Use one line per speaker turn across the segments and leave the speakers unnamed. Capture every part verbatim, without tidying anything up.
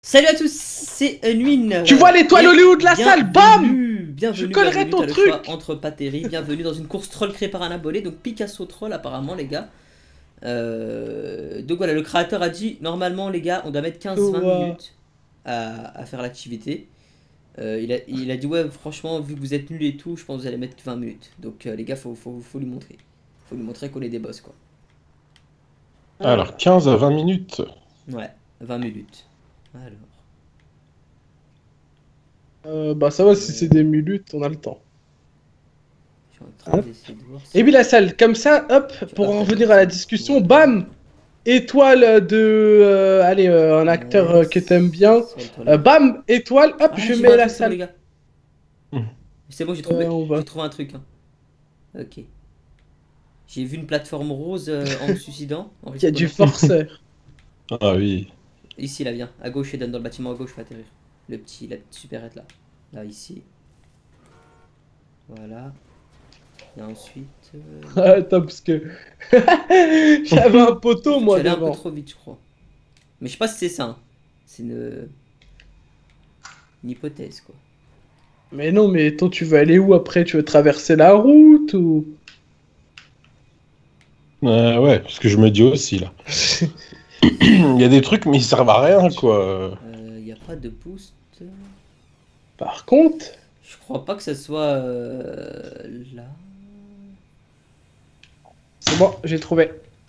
Salut à tous, c'est Unwin.
Tu vois l'étoile au lieu de la salle, bam.
Bienvenue,
Je collerai ton truc.
Entre Pateri, bienvenue dans une course troll créée par un abonné, donc Picasso Troll apparemment les gars. Euh, donc voilà, le créateur a dit, normalement les gars, on doit mettre quinze vingt
wow. minutes
à, à faire l'activité. Euh, il, a, il a dit ouais, franchement, vu que vous êtes nuls et tout, je pense que vous allez mettre vingt minutes. Donc euh, les gars, faut, faut, faut lui montrer. Faut lui montrer qu'on est des boss quoi.
Alors, quinze à vingt minutes.
Ouais, vingt minutes. Alors.
Euh, bah ça va, si c'est des minutes, on a le temps.
Je suis en train d'essayer de voir si...
Et puis la salle, comme ça, hop, pour en revenir à la discussion, bam. Étoile de... Euh, allez, euh, un acteur euh, que t'aimes bien. Euh, bam, étoile, hop,
ah,
je mets la salle.
Mmh. C'est bon, j'ai trouvé,
euh, va...
j'ai trouvé un truc. Hein. Ok. J'ai vu une plateforme rose euh, en me suicidant.
Il y a du forceur.
Ah oui.
Ici, là, viens. À gauche, et donne dans le bâtiment à gauche, faut atterrir. Le petit, la petite supérette là. Là, ici. Voilà. Et ensuite...
Euh... Attends, parce que... J'avais un poteau, moi,
devant.
devant.
un peu trop vite, je crois. Mais je sais pas si c'est ça. Hein. C'est une... une hypothèse, quoi.
Mais non, mais toi, tu veux aller où après? Tu veux traverser la route ou...
Euh, ouais, parce que je me dis aussi, là. Il y a des trucs, mais ils servent à rien, quoi.
Il euh, n'y a pas de boost.
Par contre...
Je crois pas que ça soit euh, là.
C'est bon, j'ai trouvé.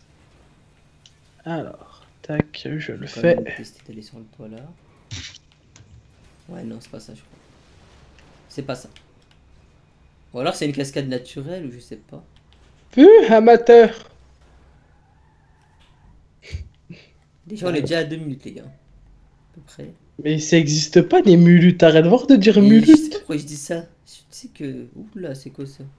Alors, tac, je le fais.
Tester d'aller sur le toit là. Ouais, non, c'est pas ça, je crois. C'est pas ça. Ou alors c'est une cascade naturelle ou je sais pas.
Vu, amateur.
Déjà, on est déjà à deux minutes, les gars. À peu près.
Mais ça existe pas des mulutes, arrête de voir de dire
Et
mulutes.
je sais pas pourquoi je dis ça. Je sais que. Oula, c'est quoi ça?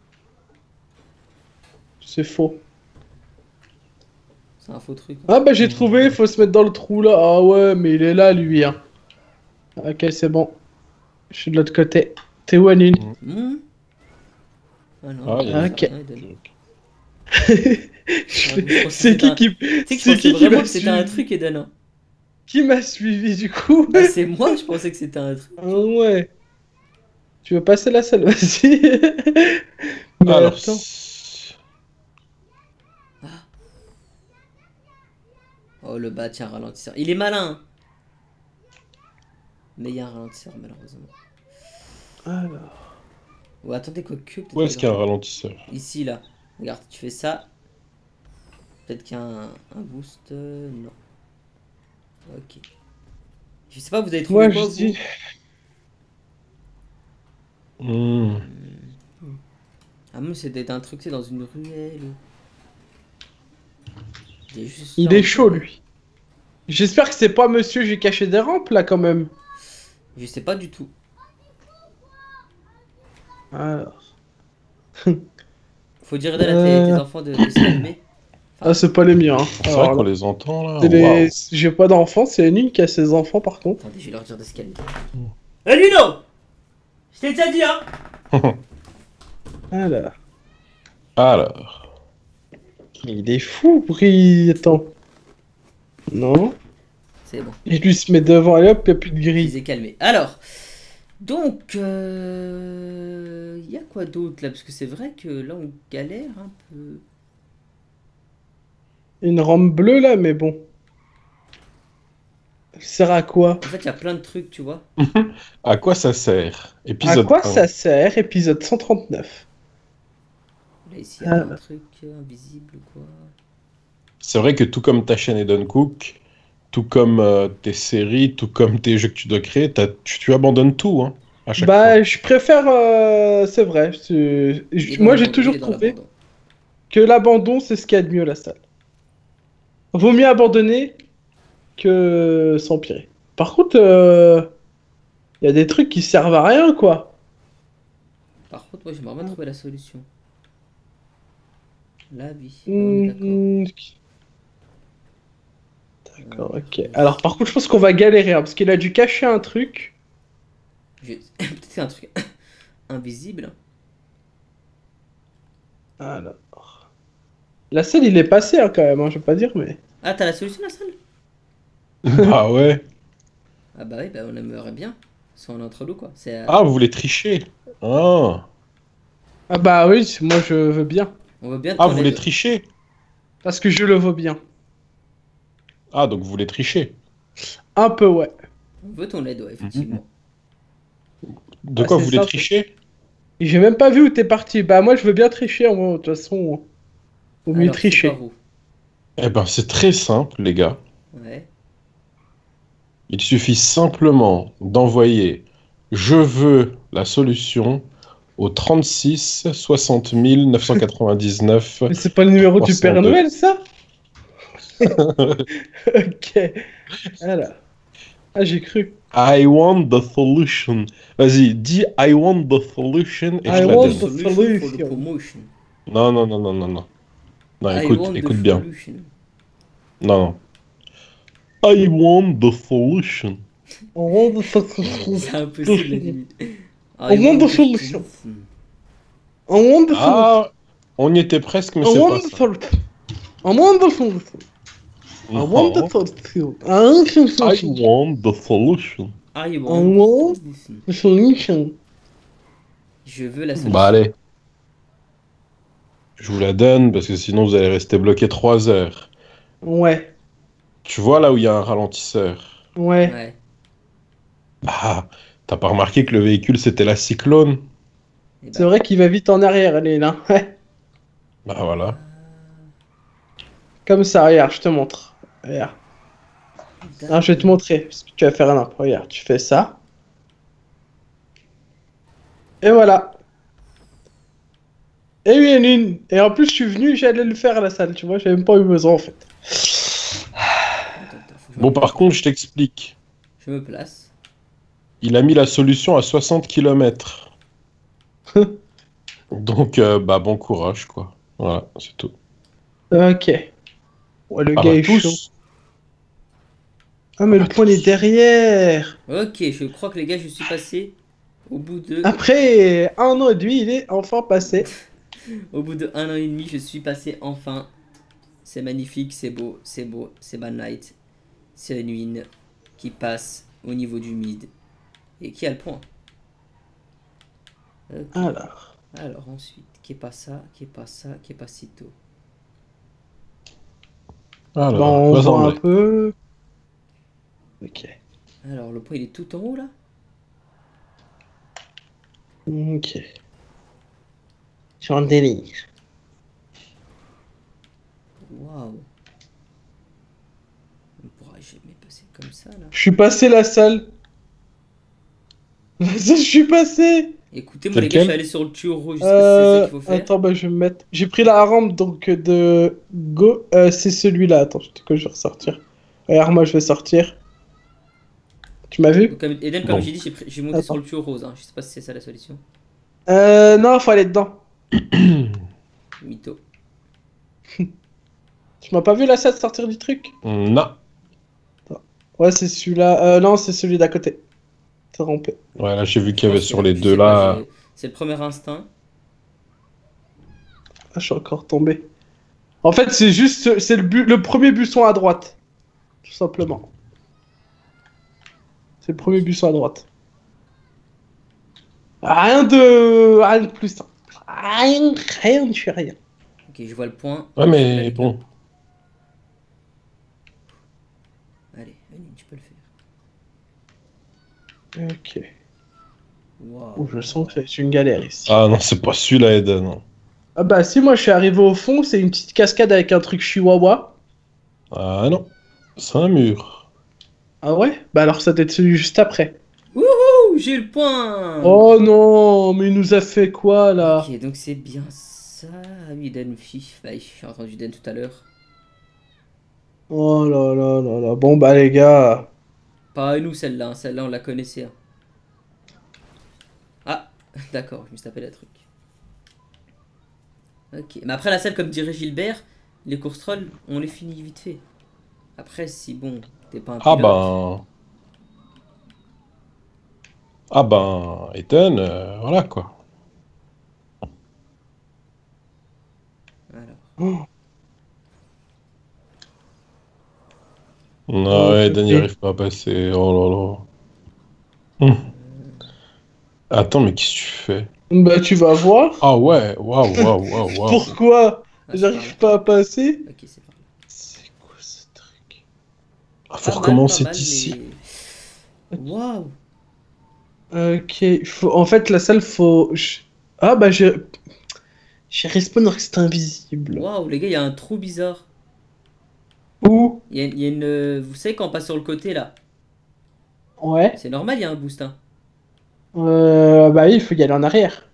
C'est faux.
C'est un faux truc. Hein.
Ah bah j'ai trouvé, faut se mettre dans le trou là. Ah ouais, mais il est là lui. Hein. Ok, c'est bon. Je suis de l'autre côté. T'es où, Anine?
Mmh. Ah non.
Ah, ok.
C'est
c'est qui qui.
C'est qui qui m'a c'était un truc, Eden.
Qui m'a suivi du coup?
Bah, c'est moi, je pensais que c'était un truc.
Ah ouais. Tu veux passer la salle? Vas-y. Mais
alors,
attends.
Ah. Oh le bas, tiens, ralentisseur. Il est malin. Mais il y a un ralentisseur, malheureusement.
Alors.
Oh, attendez, quoi que.
Où est-ce qu'il y a un ralentisseur?
Ici, là. Regarde, tu fais ça. Peut-être qu'il y a un, un boost. Euh, non. Ok. Je sais pas, vous avez trouvé
Moi,
quoi,
je
vous
dis...
Mmh.
Ah, mais c'était un truc, c'est dans une ruelle. Il est, juste
Il est chaud, lui. J'espère que c'est pas monsieur, j'ai caché des rampes, là, quand même.
Je sais pas du tout.
Alors...
Faut dire à tes, tes enfants de, de se calmer.
Enfin, ah, c'est pas les miens. Hein.
C'est vrai qu'on les entend, là.
Les... Wow. J'ai pas d'enfants, c'est une qui a ses enfants, par contre.
Attendez, je vais leur dire de se calmer. Mm. Eh, Luno! Je t'ai déjà dit, hein.
Alors...
Alors...
Il est fou, Bri... Attends. Non.
C'est bon.
Et lui se met devant, et hop, y'a plus de grille.
Il s'est calmé. Alors... Donc... Euh... Il y a quoi d'autre, là? Parce que c'est vrai que là, on galère un peu...
Une rampe bleue là, mais bon. Elle sert à quoi?
En fait, il y a plein de trucs, tu vois.
À quoi ça sert? Épisode
À quoi
un.
ça sert? Épisode cent trente-neuf.
Là, ici, il y a ah. plein de trucs euh, invisibles, quoi. C'est
vrai que tout comme ta chaîne Eden Cook, tout comme euh, tes séries, tout comme tes jeux que tu dois créer, tu, tu abandonnes tout, hein, à chaque
bah,
fois.
je préfère... Euh, c'est vrai. Moi, j'ai toujours trouvé que l'abandon, c'est ce qu'il y a de mieux à la salle. Vaut mieux abandonner que s'empirer. Par contre, il euh, y a des trucs qui servent à rien, quoi.
Par contre, moi, je j'aimerais bien trouver la solution. La vie.
Mmh, D'accord, ok. Alors, par contre, je pense qu'on va galérer, hein, parce qu'il a dû cacher un truc.
Peut-être c'est un truc invisible.
Alors... La salle, il est passé, hein, quand même, hein, je vais pas dire, mais...
Ah, t'as la solution, la salle?
Bah ouais.
Ah bah oui, bah on aimerait bien. Soit on est entre nous, quoi. C'est... euh,
Ah, vous voulez tricher? Ah,
Ah bah oui, moi je veux bien.
On veut bien
ah
qu'on
vous voulez
aide.
tricher?
Parce que je le veux bien.
Ah, donc vous voulez tricher.
Un peu, ouais.
On veut ton aide, ouais,
Mhm.
effectivement.
De
Ah,
quoi
c'est
vous voulez
ça. c'est-
tricher?
Et j'ai même pas vu où t'es parti. Bah moi je veux bien tricher, moi, de toute façon. Vaut mieux
Alors, c'est par
tricher.
où?
Eh ben, c'est très simple, les gars.
Ouais.
Il suffit simplement d'envoyer «Je veux la solution» au trente-six soixante mille neuf cent quatre-vingt-dix-neuf
Mais c'est pas le numéro du Père
trois cent deux.
Noël, ça? Ok. Voilà. Ah, j'ai cru.
I want the solution. Vas-y, dis I want the solution et je
I
te la
The
want
donne.
the
solution for the
solution.
promotion.
Non, non, non, non, non, non. Non,
I
écoute,
want the
écoute bien.
solution.
Non, non. I want the solution.
I want the solution.
C'est impossible, la limite.
I
I
want
want
the
the
solution.
solution.
I want the solution.
Ah, on y était presque, mais
I
c'est
want
pas
the
ça.
solution. I want the solution. I want the
Non.
solution. I want the
I
solution.
want the solution.
I
I
want
want
the solution.
the solution.
Je veux la
Bah
solution.
allez, je vous la donne parce que sinon vous allez rester bloqué trois heures.
Ouais.
Tu vois là où il y a un ralentisseur?
Ouais.
Ouais.
Ah, t'as pas remarqué que le véhicule c'était la Cyclone?
Et
C'est vrai qu'il va vite en arrière, elle est là. Ouais.
Bah voilà.
Comme ça, regarde, je te montre. Regarde. Alors, je vais te montrer ce que tu vas faire un peu. Regarde, tu fais ça. Et voilà. Et oui, une, une. Et en plus, je suis venu, j'allais le faire à la salle, tu vois, j'avais même pas eu besoin en fait.
Attends, attends, faut que je
Bon,
me-
par contre, je t'explique.
Je me place.
Il a mis la solution à soixante kilomètres. Donc, euh, bah bon courage, quoi. Voilà, c'est tout.
Ok. Ouais, le
Ah
gars
bah
est chaud.
tous.
Ah, mais
Ah
le
bah
point est
tous.
derrière.
Ok, je crois que les gars, je suis passé au bout de...
Après un an et demi, il est enfin passé.
Au bout de un an et demi, je suis passé enfin. C'est magnifique, c'est beau, c'est beau, c'est Bad Night. C'est une win qui passe au niveau du mid. Et qui a le point. Ok.
Alors.
Alors ensuite, qui est pas ça, qui est pas ça, qui est pas si tôt.
Alors,
Bon, on
vas-y,
voit un
André.
peu. Ok.
Alors le point il est tout en haut là.
Ok. Sur un délire.
Waouh. On pourra jamais passer comme ça là.
Je suis passé la salle. La salle, je suis passé.
Écoutez-moi
C'est
les gars, je
lequel
suis allé sur le tuyau rouge, je sais pas si c'est ça
Euh,
qu'il faut faire.
attends, bah, je vais me mettre. J'ai pris la rampe donc de Go. Euh, c'est celui-là. Attends, je que je vais ressortir. Regarde, moi je vais sortir. Tu m'as vu?
Donc, comme, Eden, comme
Bon.
j'ai dit, j'ai pris- j'ai monté
Attends.
sur le tuyau rose. Hein. Je sais pas si c'est ça la solution.
Euh, non, faut aller dedans.
Mytho.
Tu m'as pas vu la salle sortir du truc?
Non.
Ouais, c'est celui-là. Euh, non, c'est celui d'à côté. T'es rampé.
Ouais, là, j'ai vu
Je
qu'il y avait
pense
sur
que-
les
je
deux
sais pas,
là.
j'ai- c'est le premier instinct.
Ah, je suis encore tombé. En fait, c'est juste. C'est le, bu- le premier buisson à droite. Tout simplement. C'est le premier buisson à droite. Rien de. Rien de plus simple. Rien, rien, je suis rien.
Ok, je vois le point.
Ouais,
Je fais la
mais
dégâts.
bon.
Allez, Aline, tu peux le faire.
Ok.
Waouh.
Oh, je sens que c'est une galère ici.
Ah non, c'est pas celui-là, Eden. Non.
Ah bah si, moi je suis arrivé au fond, c'est une petite cascade avec un truc chihuahua.
Ah non, c'est un mur.
Ah ouais? Bah alors ça doit être celui juste après.
Ouh, j'ai eu le point.
Oh non, mais il nous a fait quoi là?
Ok, donc c'est bien ça. Ah oui, Eden, fif. Bah, j'ai entendu Eden tout à l'heure.
Oh là là là là. Bon bah les gars.
Pas à nous celle-là, hein. Celle-là on la connaissait. Hein. Ah, d'accord, je me suis tapé la truc. Ok, mais après la salle, comme dirait Gilbert, les courses trolls, on les finit vite fait. Après, si bon, t'es pas un
Ah
pilote.
ben. Ah ben, Eden, euh, voilà quoi.
Alors,
Oh.
Non, ouais, Dan n'y arrive pas à passer. Oh là là. Hum. Attends, mais qu'est-ce que tu fais?
Bah, tu vas voir.
Ah ouais, waouh, waouh, waouh, waouh.
Pourquoi
Ah, c'est
j'arrive
par là.
pas à passer?
Ok, c'est par là.
C'est quoi ce truc?
Ah, faut
Pas mal,
recommencer
pas mal,
d'ici.
mais... Waouh.
Ok, faut... en fait, la salle, faut... je- Ah, bah, j'ai... J'ai respawn alors que c'était invisible.
Waouh, les gars, il y a un trou bizarre.
Où?
Il y a, il y a une... euh, Vous savez quand on passe sur le côté, là?
Ouais.
C'est normal, il y a un boost, hein.
Euh, bah oui, il faut y aller en arrière.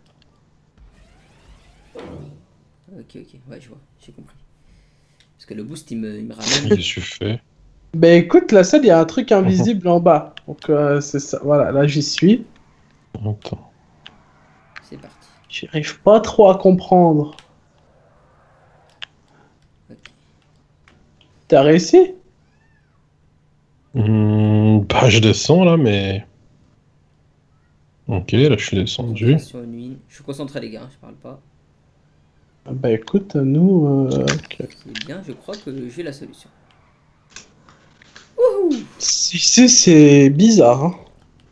Ok, ok, ouais, je vois, j'ai compris. Parce que le boost, il me, il me ramène...
Qu'est-ce que tu fais?
Bah écoute, la salle, il y a un truc invisible en bas. Donc, euh, c'est ça. Voilà, là, j'y suis.
Attends.
C'est parti.
J'arrive pas trop à comprendre.
Ok.
T'as réussi?
Hum, bah, je descends là, mais. Ok, là, je suis descendu.
Concentration nuit. Je suis concentré, les gars, hein, je parle pas.
Ah bah écoute, nous... euh, ok.
C'est bien, je crois que j'ai la solution. Wouhou!
Si, si, c'est bizarre, hein.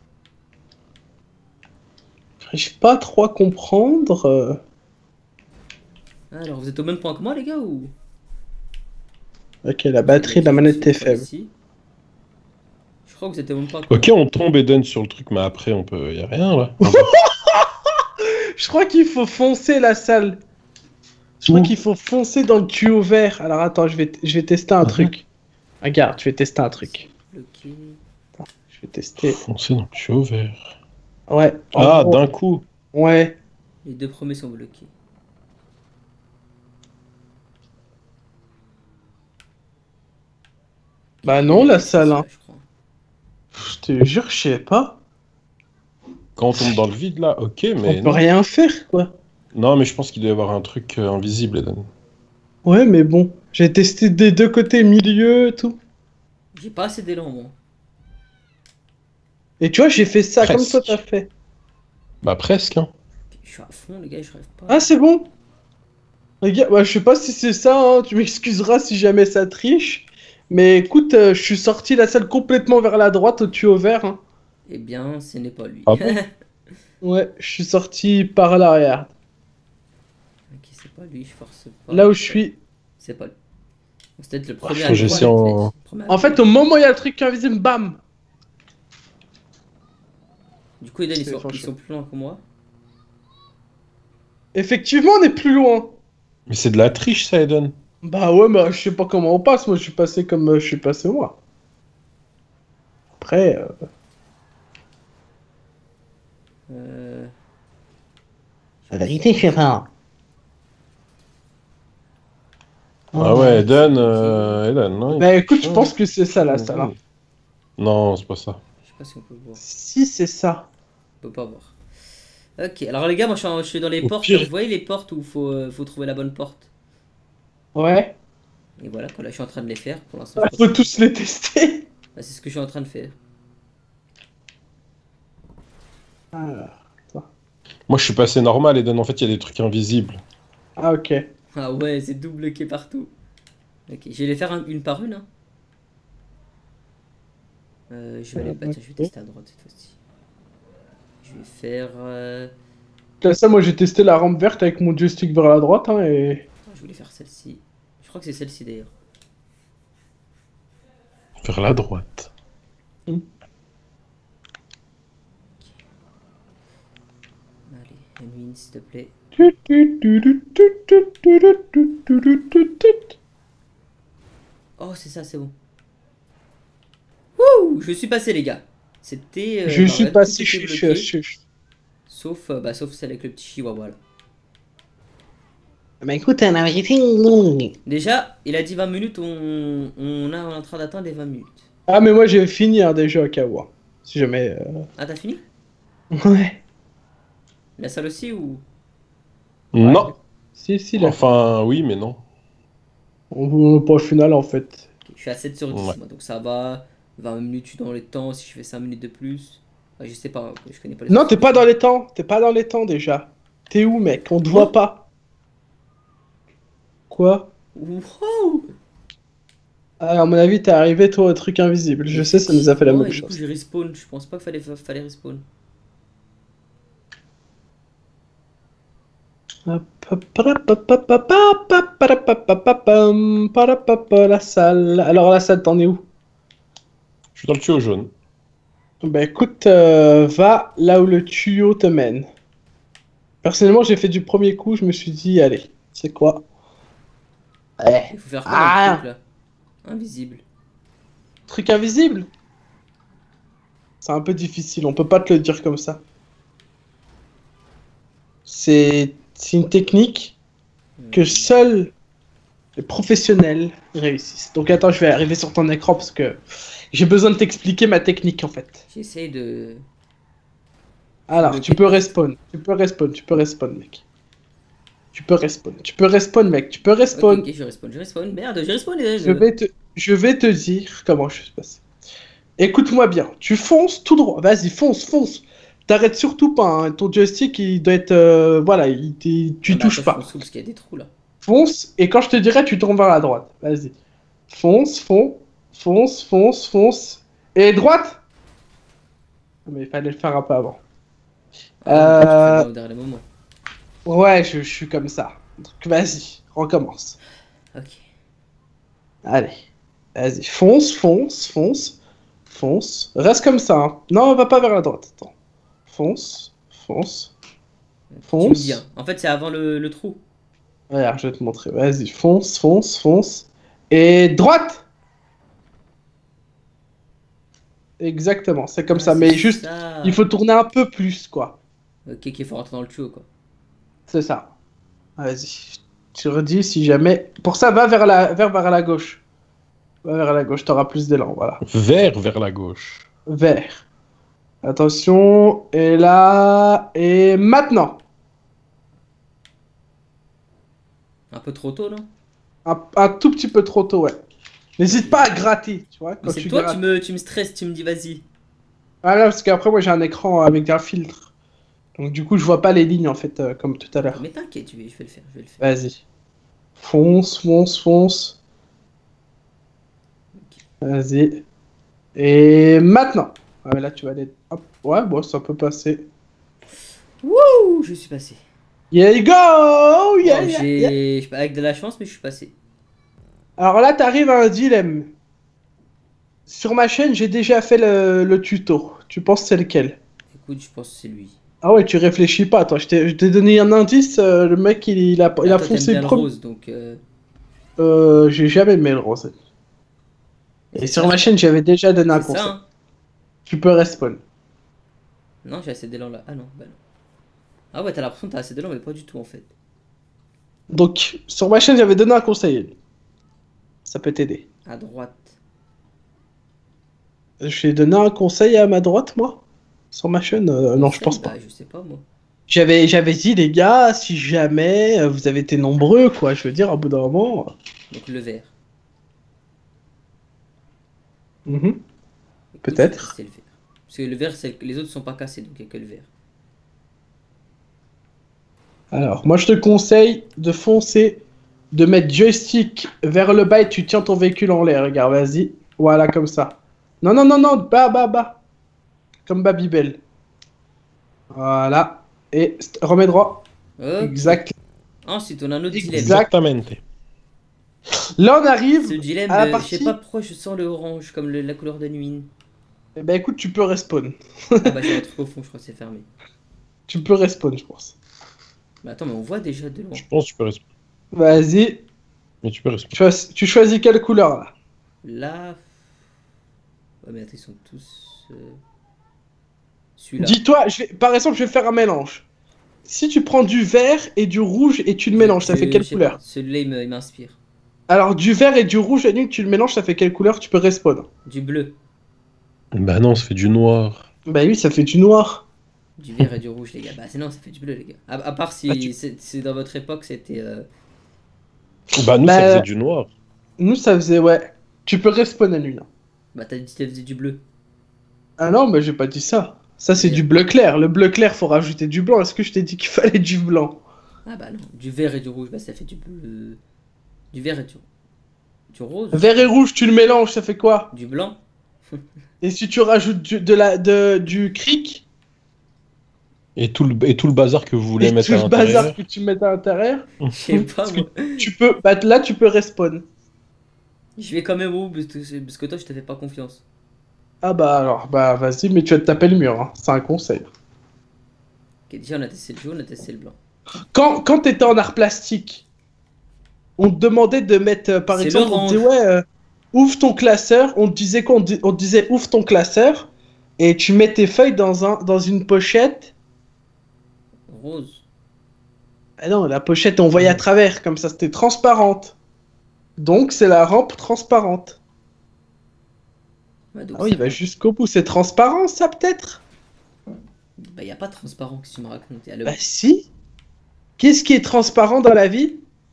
J'arrive pas trop à comprendre. euh.
Alors, vous êtes au même point que moi, les gars, ou...
Ok, la batterie de la manette est faible.
Ici. Je crois que vous êtes au même point que
Ok,
moi.
on tombe Eden sur le truc, mais après, on peut. Y a rien là.
Je crois qu'il faut foncer la salle. Je crois
Où?
qu'il faut foncer dans le tuyau vert. Alors attends, je vais, t- je vais tester un
Mhm.
truc. Regarde, je vais tester un truc.
Bloqué.
Je vais tester.
Foncé dans le tuyau vert.
Ouais. en
Ah,
gros,
d'un coup.
Ouais.
Les deux premiers sont bloqués.
Bah non, la
C'est
salle.
ça,
Hein.
je crois.
Je te jure, je sais pas.
Quand on tombe dans le vide là, ok,
On
mais
peut
non.
rien faire, quoi.
Non, mais je pense qu'il doit y avoir un truc euh, invisible, Eden.
Ouais, mais bon. J'ai testé des deux côtés, milieu, tout.
J'ai pas assez d'élan, moi.
Et tu vois, j'ai fait ça comme toi
Presque.
t'as fait.
Bah, presque, hein.
Je suis à fond, les gars, je rêve pas.
Ah, c'est bon. Regarde, bah, je sais pas si c'est ça, hein. Tu m'excuseras si jamais ça triche. Mais écoute, euh, je suis sorti la salle complètement vers la droite au tuyau vert. Hein.
Eh bien, ce n'est pas lui.
Ah bon?
Ouais, je suis sorti par l'arrière.
Ok, c'est pas lui, je force pas.
Là où je suis.
C'est pas lui. C'est peut-être le premier
faut que j'essaie en-
En fait, au moment où il y a le truc invisible, bam.
Du coup, Eden, ils
C'est
sont,
franchement.
ils sont plus loin que moi.
Effectivement, on est plus loin.
Mais c'est de la triche, ça, Eden.
Bah ouais, mais je sais pas comment on passe. Moi, je suis passé comme euh, je suis passé moi. Après. euh,
Euh...
La vérité, je sais pas.
Ah ouais, Eden, euh, Eden, non.
Bah écoute, je pense que c'est ça la salle. hein.
Non, c'est pas ça.
Je sais pas si on peut le voir.
Si, c'est ça.
On peut pas voir. Ok, alors les gars, moi je suis, en- je suis dans les
Au
portes.
pire.
Vous voyez les portes où il faut, euh, faut trouver la bonne porte.
Ouais.
Et voilà, quoi, là je suis en train de les faire. Pour l'instant,
Il
je
faut
continue.
tous les tester.
Bah, c'est ce que je suis en train de faire.
Alors.
Moi, je suis passé normal, Eden. En fait, il y a des trucs invisibles.
Ah, ok.
Ah ouais, c'est tout bloqué partout. Ok, je vais les faire un- une par une. Hein. Euh, je vais aller.
Ah,
Bah, tiens, je vais
ok.
tester à droite cette fois-ci. Je vais faire. euh,
Là, ça, moi j'ai testé la rampe verte avec mon joystick vers la droite. Hein, et...
attends, je voulais faire celle-ci. Je crois que c'est celle-ci d'ailleurs.
Vers la droite.
Allez, Anouine, s'il te plaît. Oh, c'est ça, c'est bon. Wouh! Je suis passé, les gars. C'était. euh,
Je
bah,
suis
ouais,
passé,
tout
je
était
suis, je
bloqué,
suis, je suis.
Sauf, euh, bah, sauf celle avec le petit chihuahua là.
Bah écoute, la vérité, non.
Déjà, il a dit vingt minutes, on, on, a, on est en train d'attendre les vingt minutes.
Ah, mais moi j'ai fini hein, déjà à Kawa. Si jamais. euh,
Ah, t'as fini?
Ouais.
La salle aussi ou?
Non.
Si, si, là.
Enfin, oui, mais non.
On va pas au final en fait.
Ok, je suis à sept sur dix,
Ouais.
moi, donc ça va. vingt minutes, je suis dans les temps. Si je fais cinq minutes de plus. Ouais, je sais pas, je connais pas les
Non, t'es pas dans les temps. T'es pas dans les temps déjà. T'es où, mec? On te voit pas. Quoi?
Wow!
Ah, à mon avis, t'es arrivé, toi, au truc invisible. Je sais, ça nous a fait la
Ouais,
même
et du coup,
chose.
j'ai respawn. Je pense pas qu'il fallait, fallait respawn.
La salle. Alors, la salle, t'en es où?
Je suis dans le tuyau jaune.
Bah écoute, euh, va là où le tuyau te mène. Personnellement, j'ai fait du premier coup, je me suis dit, allez, c'est quoi? Ouais.
Il faut faire quoi dans le truc
Ah,
là? Invisible.
truc invisible? C'est un peu difficile, on peut pas te le dire comme ça. C'est c'est une technique que
Hmm.
seuls les professionnels réussissent. Donc attends, je vais arriver sur ton écran parce que j'ai besoin de t'expliquer ma technique en fait.
J'essaye de.
Alors, tu
bloquer
peux
le-
respawn, tu peux respawn, tu peux respawn, mec. Tu peux respawn, tu peux respawn, mec, tu peux
Ok,
respawn.
ok, je respawn, je respawn. Merde, je respawn.
Je vais te, je vais te dire comment je suis passé. Écoute-moi bien, tu fonces tout droit, vas-y, fonce, fonce. T'arrêtes surtout pas, hein. Ton joystick il doit être, euh, voilà, il, t'es- tu
Non, mais
touches
attends, je
pas.
fonce tout parce qu'il y a des trous là.
Fonce, et quand je te dirai, tu tournes vers la droite. Vas-y. Fonce, fonce, fonce, fonce, fonce. Et droite? Mais il fallait le faire un peu avant.
Ah ouais, mais toi, tu fais
Euh,
bien au dernier moment.
ouais, je, je suis comme ça. Donc vas-y, recommence.
Ok.
Allez, vas-y, fonce, fonce, fonce, fonce. Reste comme ça, hein. Non, va pas vers la droite. Attends. Fonce, fonce,
Tu me dis,
fonce.
hein. En fait, c'est avant le, le trou.
Regarde, je vais te montrer. Vas-y, fonce, fonce, fonce. Et droite! Exactement, c'est comme
Ah,
ça.
c'est
Mais juste,
ça.
il faut tourner un peu plus, quoi.
Ok, qu'il faut rentrer dans le tuyau quoi.
C'est ça. Vas-y. Tu redis si jamais. Pour ça, va vers la, vers, vers la gauche. Va vers la gauche, t'auras plus d'élan. Voilà.
Vert vers la gauche.
Vers. Attention. Et là. Et maintenant.
Un peu trop tôt, non?
Un, un tout petit peu trop tôt, ouais. N'hésite pas à gratter, tu vois.
Mais
Quand
c'est
tu
toi,
grattes.
tu me, tu me stresses, tu me dis vas-y.
Ah là, parce qu'après, moi, j'ai un écran avec un filtre. Donc, du coup, je vois pas les lignes, en fait, euh, comme tout à l'heure.
Mais t'inquiète, je vais, je vais le faire, je vais le faire.
Vas-y. Fonce, fonce, fonce. Vas-y. Et maintenant. Ah, mais là, tu vas aller. Hop. Ouais, bon, ça peut passer.
Wouh, je suis passé.
Yeah, you go!
Oh,
Yeah, yeah, yeah.
j'ai, je- avec de la chance, mais je suis passé.
Alors là, t'arrives à un dilemme. Sur ma chaîne, j'ai déjà fait le, le tuto. Tu penses c'est lequel?
Écoute, je pense que c'est lui.
Ah ouais, tu réfléchis pas. Attends, je t'ai je t'ai donné un indice. euh, le mec, il, il a, il
Ah,
a
toi, t'aimes
foncé
bien le
premier.
rose, donc. Euh...
Euh, j'ai jamais aimé le rose. Et
C'est
sur
ça,
ma
je
chaîne, j'avais déjà donné un
C'est ça,
conseil.
hein?
Tu peux respawn.
Non, j'ai assez d'élan là. Ah non, bah non. Ah ouais, t'as l'impression que t'as assez d'élan, mais pas du tout en fait.
Donc, sur ma chaîne, j'avais donné un conseil. Ça peut t'aider.
À droite.
J'ai donné un conseil à ma droite, moi? Sur ma chaîne? Euh, non, je
Conseil,
pense pas.
bah, je sais pas moi.
J'avais, j'avais dit, les gars, si jamais euh, vous avez été nombreux, quoi, je veux dire, au bout d'un moment.
Donc le vert.
euh, mhm,
Écoute,
Peut-être.
c'est le vert. Parce que le vert, c'est- les autres sont pas cassés, donc il n'y a que le vert.
Alors, moi, je te conseille de foncer, de mettre joystick vers le bas et tu tiens ton véhicule en l'air. Regarde, vas-y. Voilà, comme ça. Non, non, non, non, bas, bas, bas. Comme Babybel. Voilà. Et st- remets droit.
Ok.
Exact.
Ensuite, on a un autre dilemme.
Exact.
Exactamente.
Là, on arrive
Ce dilemme,
à la
euh, je
partie.
sais pas pourquoi je sens le orange comme le- la couleur de nuit.
Eh ben, écoute, tu peux respawn.
Ah bah j'ai un truc au fond, je crois que c'est fermé.
Tu peux respawn, je pense.
Mais attends, mais on voit déjà de loin.
Je pense que tu peux rester.
Vas-y.
Mais tu peux rester.
Tu, choisis- tu choisis quelle couleur, là?
Là. Ouais, mais attends, ils sont tous. euh, Celui-là.
Dis-toi, je vais... par exemple, je vais faire un mélange. Si tu prends du vert et du rouge et tu le mélanges, ça
Je-
fait quelle
je sais
couleur?
pas, celui-là, il me- il m'inspire.
Alors, du vert et du rouge, et tu le mélanges, ça fait quelle couleur? Tu peux respawn.
Du bleu,
Bah non, ça fait du noir.
Bah oui, ça fait du noir.
du vert et du rouge, les gars. Bah c'est non, ça fait du bleu, les gars. À, à part si
Bah, tu-
c'est c'est dans votre époque, c'était. euh,
Bah nous,
Bah,
ça faisait du noir.
Nous, ça faisait, ouais. Tu peux respawn à lui, là.
Bah t'as dit que ça faisait du bleu.
Ah non, mais j'ai pas dit ça. Ça, c'est
Merde.
du bleu clair. Le bleu clair, faut rajouter du blanc. Est-ce que je t'ai dit qu'il fallait du blanc?
Ah bah non, du vert et du rouge, bah ça fait du bleu. Du vert et du rouge. Du rose.
Vert et rouge, tu le mélanges, ça fait quoi?
Du blanc.
Et si tu rajoutes du, de la, de, du cric
Et tout, le, et tout le bazar que vous voulez
et
mettre
tout
à
le
l'intérieur.
bazar que tu mets à l'intérieur,
Je sais pas moi.
tu peux, bah, là tu peux respawn.
Je vais quand même où parce que, parce que toi je te fais pas confiance.
Ah bah alors, bah vas-y, mais tu vas te taper le mur, hein. C'est un conseil.
Ok, déjà on a testé le jaune, on a testé le blanc.
Quand, quand t'étais en art plastique, on te demandait de mettre, euh, par
C'est
exemple, on te disait
l'orange.
ouais, euh, ouvre ton classeur, on te disait quoi? On, di- on te disait ouvre ton classeur, et tu mets tes feuilles dans, un, dans une pochette.
Rose.
Ah non, la pochette on voyait à travers, comme ça c'était transparente. Donc c'est la rampe transparente.
Ouais, donc
Ah oui,
ça
il va
va.
jusqu'au bout, c'est transparent ça peut-être?
Bah y a pas de transparent que tu me racontes. Y a le-
Bah si. Qu'est-ce qui est transparent dans la vie?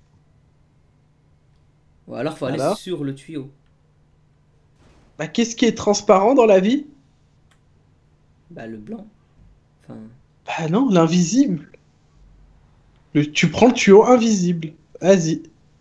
Ou alors faut aller
Alors
sur le tuyau.
Bah qu'est-ce qui est transparent dans la vie?
Bah le blanc. Enfin.
Bah non, l'invisible. Le- Tu prends le tuyau invisible. Vas-y.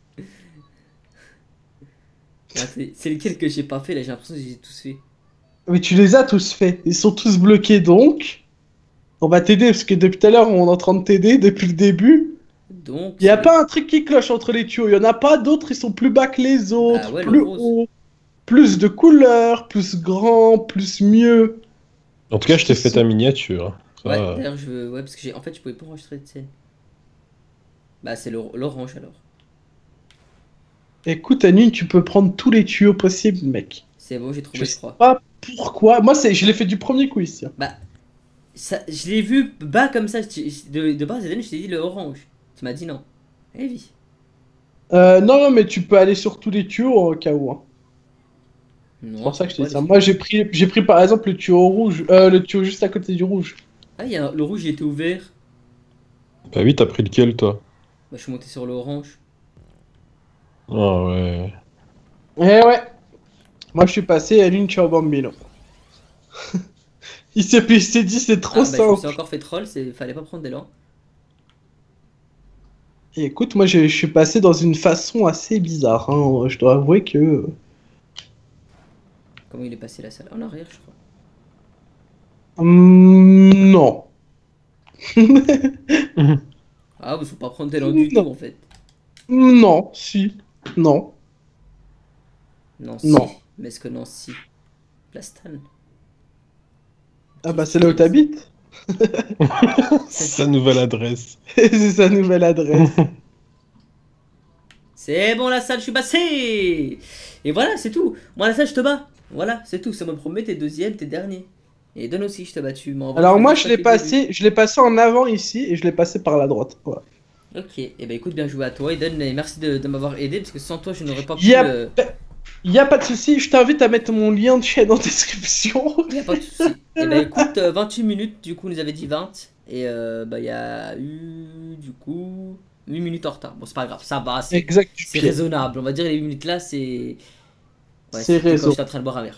Bah, c'est c'est lequel que j'ai pas fait là, j'ai l'impression que j'ai tous fait.
Mais tu les as tous faits. Ils sont tous bloqués donc. On va t'aider parce que depuis tout à l'heure on est en train de t'aider depuis le début.
Donc.
Il y a
c'est
pas un truc qui cloche entre les tuyaux. Il y en a pas d'autres, ils sont plus bas que les autres,
Bah ouais, le
plus
rose.
haut, plus de couleurs, plus grand, plus mieux.
En tout cas, je t'ai fait ta miniature. Ça,
Ouais,
euh,
d'ailleurs je veux. Ouais, parce que j'ai. En fait je pouvais pas enregistrer de scène. Bah c'est l'or- l'orange alors.
Écoute, Anune, tu peux prendre tous les tuyaux possibles, mec.
C'est bon, j'ai
Je
trouvé, je
sais
crois.
pas pourquoi. Moi, c'est, je l'ai fait du premier coup ici.
Bah. Ça, je l'ai vu bas comme ça. je t'ai- De, de base, je t'ai dit le orange. Tu m'as dit non. Eh oui.
Euh, non, non, mais tu peux aller sur tous les tuyaux au cas où, hein.
Non,
C'est pour ça que je
tu
t'ai
peux
dit
pas
ça.
aller
Moi, j'ai pris, j'ai pris par exemple le tuyau rouge, euh, le tuyau juste à côté du rouge.
sur- Ah, y a, le rouge il était ouvert.
Bah oui, t'as pris lequel, toi?
Bah je suis monté sur l'orange.
Ah ouais.
Eh ouais. Moi, je suis passé à l'une ciao bambino. Il s'est il s'est dit, c'est
Ah
trop
bah je me suis
simple.
encore fait troll, c'est fallait pas prendre d'élan.
Et écoute, moi, je, je suis passé dans une façon assez bizarre, hein. Je dois avouer que.
Comment il est passé la salle? En arrière je crois.
Hum, non.
Ah bah faut pas prendre d'élan du tout
Non.
en fait.
Non, si. Non.
Non si.
Non.
Mais est-ce que non si? Plastane.
Ah bah, c'est là où t'habites.
C'est sa nouvelle adresse.
C'est sa nouvelle adresse.
C'est bon la salle, je suis passé. Et voilà, c'est tout. Moi la salle, je te bats. Voilà, c'est tout. Ça me promet t'es deuxième, t'es dernier. Et donne aussi, je t'ai battu. Mais en vrai,
Alors
je
moi,
le dis
je
pas
l'ai
depuis le
passé, je l'ai passé en avant ici et je l'ai passé par la droite. Voilà.
début. Ok, et bah écoute, bien joué à toi, Eden, et merci de, de m'avoir aidé parce que sans toi, je n'aurais pas pu.
Y a,
le-
y a pas de souci. Je t'invite à mettre mon lien de chaîne en description.
Y a pas de souci. Et bah écoute, euh, vingt-huit minutes, du coup, on nous avait dit vingt. Et euh, bah il y a eu, du coup, huit minutes en retard. Bon, c'est pas grave, ça va, c'est
Exact. du
c'est
pied.
raisonnable. On va dire les huit minutes là, c'est. Ouais,
C'est
c'était quand
raison.
j'étais en train de boire un verre.